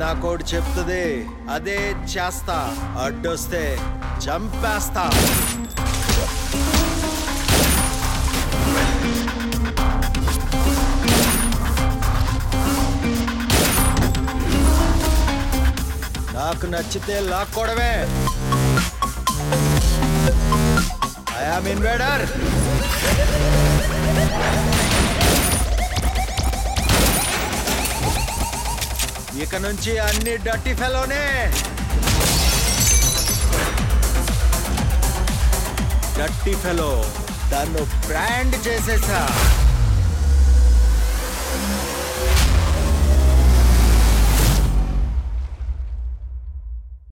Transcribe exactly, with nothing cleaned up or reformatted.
code చెప్తుంది అదే చేస్తా అడ్డొస్తే చంపేస్తా నాకు నచ్చితే లాక్కోవడమే ఐ యామ్ ఇన్వేడర్ ఇక నుంచి అన్ని డర్టీ ఫెలోనే డర్టీ ఫెలో దాన్ని బ్రాండ్ చేసేసా